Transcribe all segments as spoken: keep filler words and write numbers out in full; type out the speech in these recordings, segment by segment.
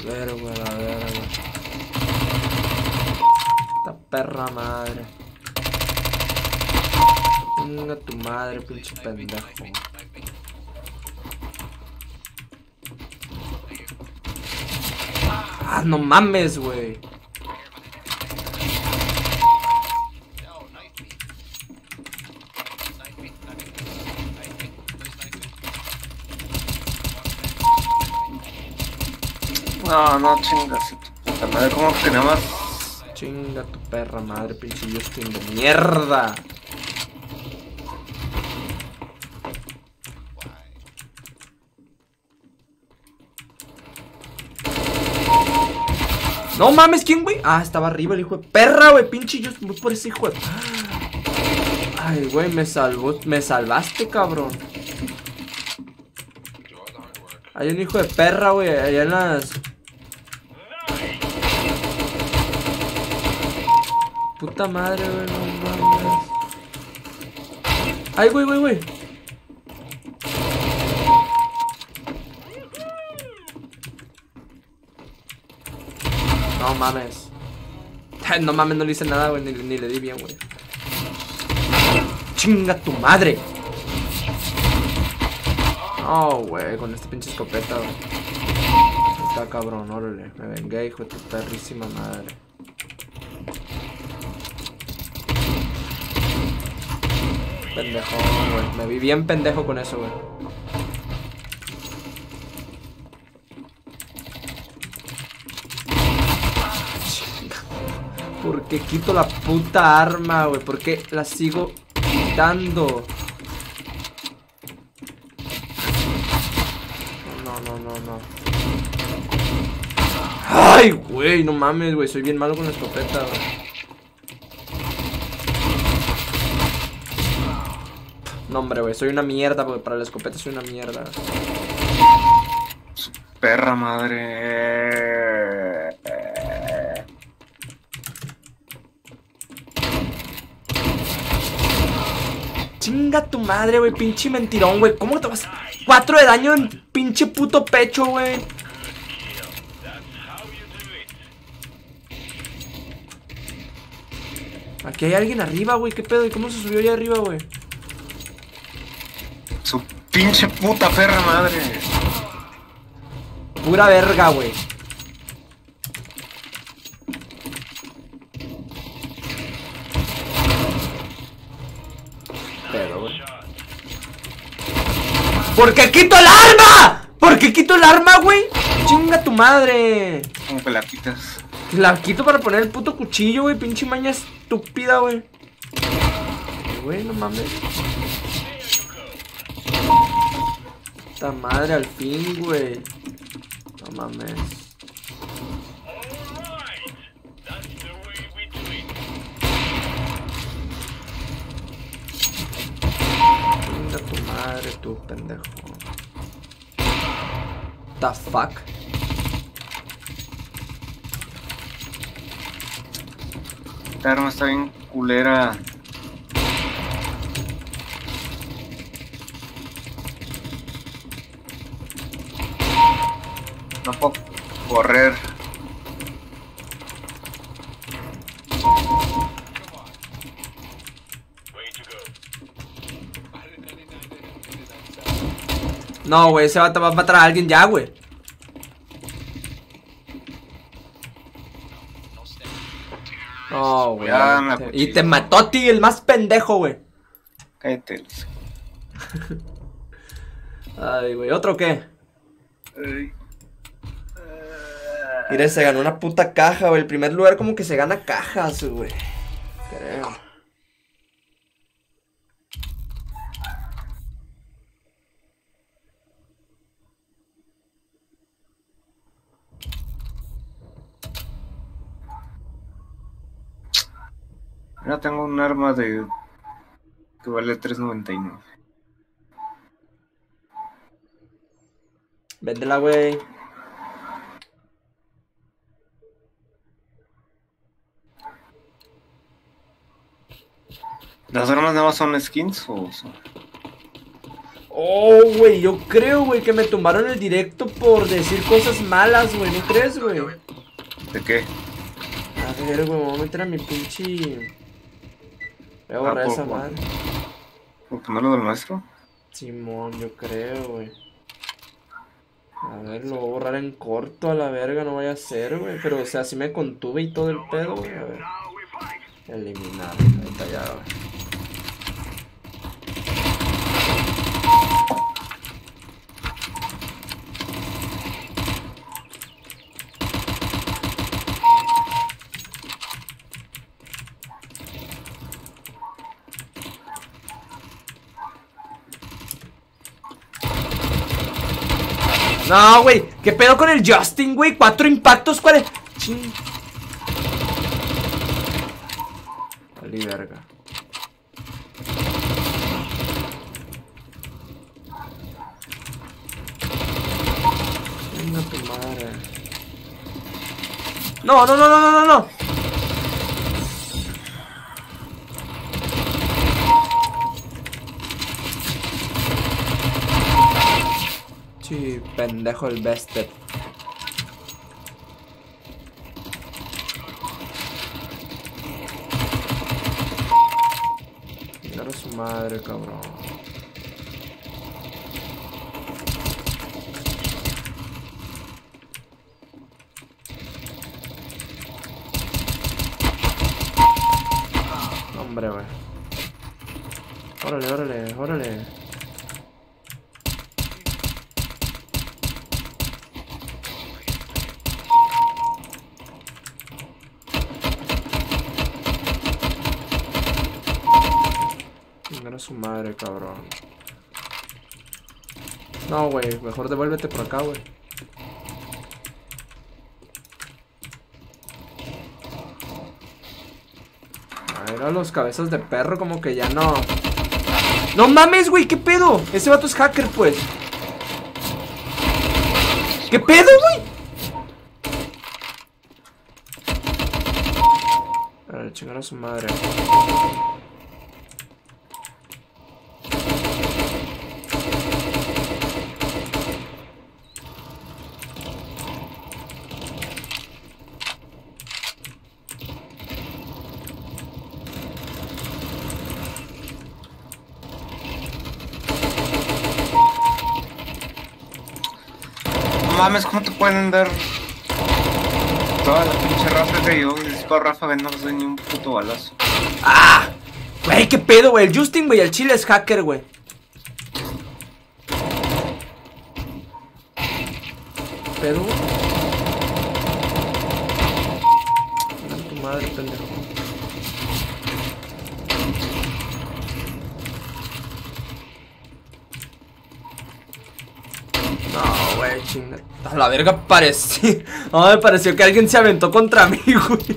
verga, la verga. Esta perra madre. Venga tu madre, pinche pendejo. Ah, no mames, güey. No, no chingas. Puta madre, ¿cómo que nada más? Chinga tu perra madre, pinche Justin de mierda. No mames, ¿quién, güey? Ah, estaba arriba el hijo de perra, güey. Pinche Justin, voy por ese hijo de... Ay, güey, me salvó. Me salvaste, cabrón. Hay un hijo de perra, güey, allá en las... Puta madre, güey, no mames. Ay, güey, güey, güey. No mames. No mames, no le hice nada, güey, ni, ni le di bien, güey. Chinga tu madre. Oh, güey, con este pinche escopeta, güey. Está cabrón, órale. Me vengué, hijo de tu perrísima madre. Pendejo, güey. Me vi bien pendejo con eso, güey. ¿Por qué quito la puta arma, güey? ¿Por qué la sigo quitando? No, no, no, no. Ay, güey, no mames, güey. Soy bien malo con la escopeta, güey. No, hombre, güey. Soy una mierda, porque para la escopeta soy una mierda. Su perra madre. Chinga tu madre, güey. Pinche mentirón, güey. ¿Cómo te vas? Cuatro de daño en pinche puto pecho, güey. Aquí hay alguien arriba, güey. ¿Qué pedo? ¿Y cómo se subió allá arriba, güey? Su pinche puta perra madre. Pura verga, güey. Pedo, güey. ¿Por qué quito el arma? ¿Por qué quito el arma, güey? Chinga tu madre. ¿Cómo que la quitas? La quito para poner el puto cuchillo, güey. Pinche maña estúpida, güey. Güey, no mames. Puta madre, al fin, güey. No mames. Chinga tu madre, tú, pendejo. The fuck? Esta arma está bien culera. No puedo correr. No, güey, ese va a matar a alguien ya, güey. No, güey. Y te mató a ti, el más pendejo, güey. Cállate. Ay, güey, ¿otro qué? Ay. Mire, se ganó una puta caja, güey. El primer lugar como que se gana cajas, güey. Creo. Ya tengo un arma de que vale tres noventa y nueve. Véndela, güey. ¿Las armas nada más son skins o son? Oh, güey, yo creo, güey, que me tumbaron el directo por decir cosas malas, güey, ¿no crees, güey? ¿De qué? A ver, güey, me voy a meter a mi pinche... Voy a borrar Ah, esa por- madre. ¿Por ponerlo del maestro? Simón, yo creo, güey. A ver, lo voy a borrar en corto a la verga, no vaya a ser, güey. Pero, o sea, si me contuve y todo el pedo, güey. A ver. Eliminar. Ahí está ya, güey. No, güey. ¿Qué pedo con el Justin, güey? Cuatro impactos, ¿cuál es? Ching. Vale, verga. Venga tu madre. No, no, no, no, no, no, no. Sí, pendejo el bested. Mira a su madre, cabrón. Hombre, güey. Órale, órale, órale. Mira a su madre, cabrón. No, güey, mejor devuélvete por acá, güey. Mira los cabezas de perro como que ya no. No mames, güey, ¿qué pedo? Ese vato es hacker, pues. ¿Qué pedo, güey? A ver, chingar a su madre. No mames, ¿cómo te pueden dar toda la pinche ráfaga y yo disparo ráfaga y no les doy ni un puto balazo? ¡Ah! Güey, ¿qué pedo, güey? El Justin, güey, el chile es hacker, güey. ¿Qué pedo, güey? Mira tu madre, pendejo. No, güey, chinga. A la verga pareció. No, me pareció que alguien se aventó contra mí, güey.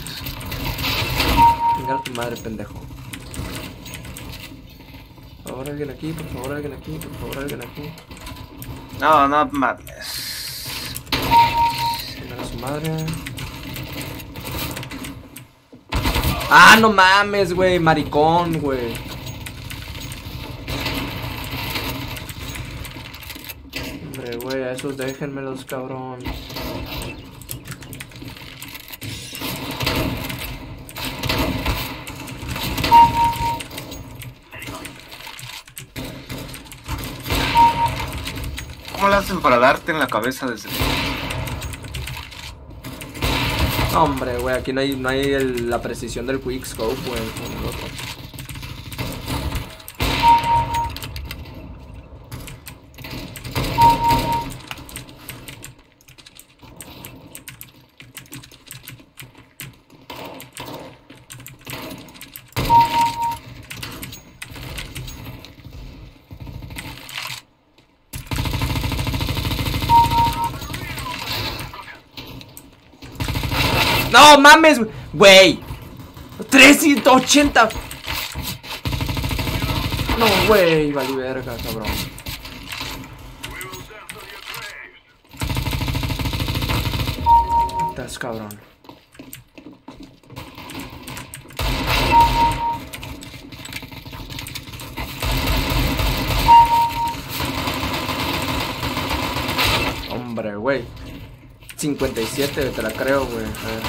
Chinga a tu madre, pendejo. Por favor, alguien aquí, por favor, alguien aquí, por favor, alguien aquí. No, no mames. Chingar a su madre. Ah, no mames, güey, maricón, güey. Hombre, güey, a esos déjenmelos, cabrón. ¿Cómo lo hacen para darte en la cabeza desde Hombre, güey, aquí no hay, no hay el- la precisión del quick scope, güey. Como el otro. No mames, güey. trescientos ochenta. No, güey, vale verga, cabrón. Estás cabrón. güey. cincuenta y siete, te la creo, güey. A ver.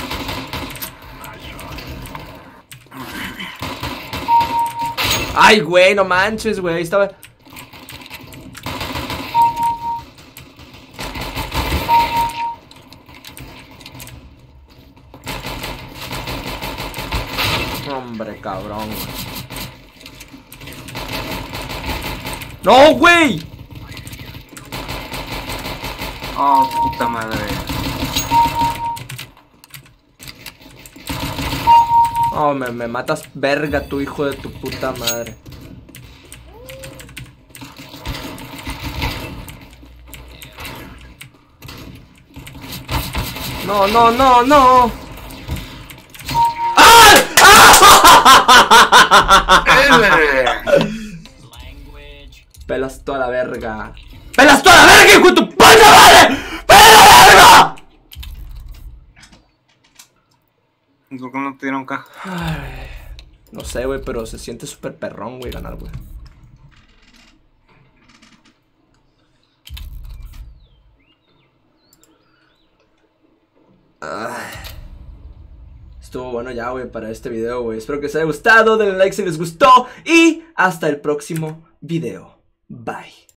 Ay, güey, no manches, güey. Ahí estaba. Hombre, cabrón. ¡No, güey! Oh, puta madre. Oh, me, me matas verga, tu hijo de tu puta madre. No, no, no, no. ¡Ah! Pelas toda la verga. ¡Pelas toda la verga, hijo de tu puta madre! ¡Pela la verga! ¿Por qué no te dieron caja? Ay, no sé, güey, pero se siente súper perrón, güey, ganar, güey. Estuvo bueno ya, güey, para este video, güey. Espero que les haya gustado, denle like si les gustó y hasta el próximo video. Bye.